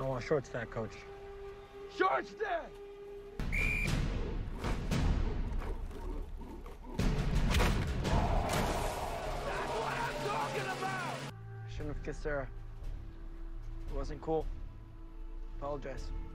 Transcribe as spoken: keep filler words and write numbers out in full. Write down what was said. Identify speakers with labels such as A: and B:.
A: I want short stack, coach.
B: Short stack! That's what I'm talking about!
A: I shouldn't have kissed Sarah. It wasn't cool. Apologize.